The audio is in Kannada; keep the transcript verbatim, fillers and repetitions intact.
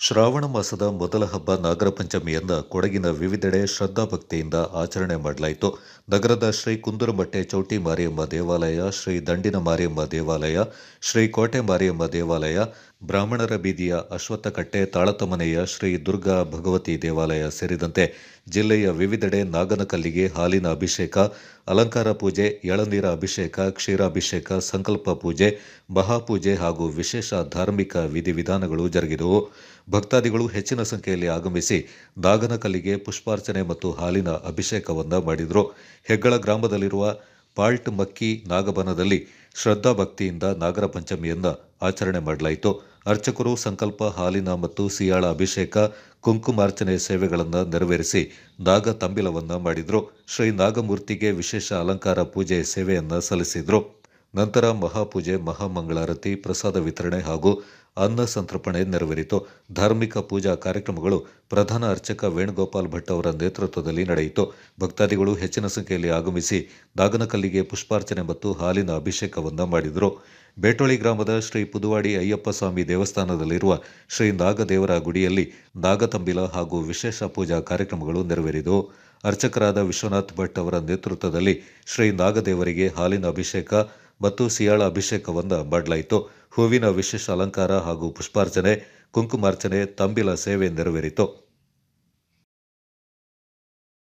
ಶ್ರಾವಣ ಮಾಸದ ಮೊದಲ ಹಬ್ಬ ನಾಗರ ಪಂಚಮಿಯನ್ನ ಕೊಡಗಿನ ವಿವಿಧೆಡೆ ಶ್ರದ್ಧಾಭಕ್ತಿಯಿಂದ ಆಚರಣೆ ಮಾಡಲಾಯಿತು. ನಗರದ ಶ್ರೀ ಕುಂದುರಮಟ್ಟೆ ಚೌಟಿ ಮಾರಿಯಮ್ಮ ದೇವಾಲಯ, ಶ್ರೀ ದಂಡಿನ ಮಾರಿಯಮ್ಮ ದೇವಾಲಯ, ಶ್ರೀ ಕೋಟೆ ಮಾರಿಯಮ್ಮ ದೇವಾಲಯ, ಬ್ರಾಹ್ಮಣರ ಬೀದಿಯ ಅಶ್ವತ್ಥಕಟ್ಟೆ, ತಾಳತಮನೆಯ ಶ್ರೀ ದುರ್ಗಾ ಭಗವತಿ ದೇವಾಲಯ ಸೇರಿದಂತೆ ಜಿಲ್ಲೆಯ ವಿವಿಧೆಡೆ ನಾಗನಕಲ್ಲಿಗೆ ಹಾಲಿನ ಅಭಿಷೇಕ, ಅಲಂಕಾರ ಪೂಜೆ, ಎಳನೀರ ಅಭಿಷೇಕ, ಕ್ಷೀರಾಭಿಷೇಕ, ಸಂಕಲ್ಪ ಪೂಜೆ, ಮಹಾಪೂಜೆ ಹಾಗೂ ವಿಶೇಷ ಧಾರ್ಮಿಕ ವಿಧಿವಿಧಾನಗಳು ಜರುಗಿದವು. ಭಕ್ತಾದಿಗಳು ಹೆಚ್ಚಿನ ಸಂಖ್ಯೆಯಲ್ಲಿ ಆಗಮಿಸಿ ನಾಗನಕಲ್ಲಿಗೆ ಪುಷ್ಪಾರ್ಚನೆ ಮತ್ತು ಹಾಲಿನ ಅಭಿಷೇಕವನ್ನ ಮಾಡಿದರು. ಹೆಗ್ಗಳ ಗ್ರಾಮದಲ್ಲಿರುವ ಪಾಲ್ಟ್ ಮಕ್ಕಿ ನಾಗಬನದಲ್ಲಿ ಶ್ರದ್ಧಾಭಕ್ತಿಯಿಂದ ನಾಗರ ಪಂಚಮಿಯನ್ನ ಆಚರಣೆ ಮಾಡಲಾಯಿತು. ಅರ್ಚಕರು ಸಂಕಲ್ಪ, ಹಾಲಿನ ಮತ್ತು ಸಿಯಾಳ ಅಭಿಷೇಕ, ಕುಂಕುಮಾರ್ಚನೆ ಸೇವೆಗಳನ್ನು ನೆರವೇರಿಸಿ ನಾಗ ತಂಬಿಲವನ್ನ ಮಾಡಿದ್ರು. ಶ್ರೀ ನಾಗಮೂರ್ತಿಗೆ ವಿಶೇಷ ಅಲಂಕಾರ ಪೂಜೆ ಸೇವೆಯನ್ನ ಸಲ್ಲಿಸಿದ್ರು. ನಂತರ ಮಹಾಪೂಜೆ, ಮಹಾಮಂಗಳಾರತಿ, ಪ್ರಸಾದ ವಿತರಣೆ ಹಾಗೂ ಅನ್ನ ಸಂತರ್ಪಣೆ ನೆರವೇರಿತು. ಧಾರ್ಮಿಕ ಪೂಜಾ ಕಾರ್ಯಕ್ರಮಗಳು ಪ್ರಧಾನ ಅರ್ಚಕ ವೇಣುಗೋಪಾಲ್ ಭಟ್ ಅವರ ನೇತೃತ್ವದಲ್ಲಿ ನಡೆಯಿತು. ಭಕ್ತಾದಿಗಳು ಹೆಚ್ಚಿನ ಸಂಖ್ಯೆಯಲ್ಲಿ ಆಗಮಿಸಿ ನಾಗನಕಲ್ಲಿಗೆ ಪುಷ್ಪಾರ್ಚನೆ ಮತ್ತು ಹಾಲಿನ ಅಭಿಷೇಕವನ್ನ ಮಾಡಿದರು. ಬೇಟೋಳಿ ಗ್ರಾಮದ ಶ್ರೀ ಪುದುವಾಡಿ ಅಯ್ಯಪ್ಪ ಸ್ವಾಮಿ ದೇವಸ್ಥಾನದಲ್ಲಿರುವ ಶ್ರೀ ನಾಗದೇವರ ಗುಡಿಯಲ್ಲಿ ನಾಗತಂಬಿಲ ಹಾಗೂ ವಿಶೇಷ ಪೂಜಾ ಕಾರ್ಯಕ್ರಮಗಳು ನೆರವೇರಿದವು. ಅರ್ಚಕರಾದ ವಿಶ್ವನಾಥ್ ಭಟ್ ಅವರ ನೇತೃತ್ವದಲ್ಲಿ ಶ್ರೀ ನಾಗದೇವರಿಗೆ ಹಾಲಿನ ಅಭಿಷೇಕ ಮತ್ತು ಸಿಯಾಳ ಅಭಿಷೇಕವನ್ನ ಮಾಡಲಾಯಿತು. ಹೂವಿನ ವಿಶೇಷ ಅಲಂಕಾರ ಹಾಗೂ ಪುಷ್ಪಾರ್ಚನೆ, ಕುಂಕುಮಾರ್ಚನೆ, ತಂಬಿಲ ಸೇವೆ ನೆರವೇರಿತು.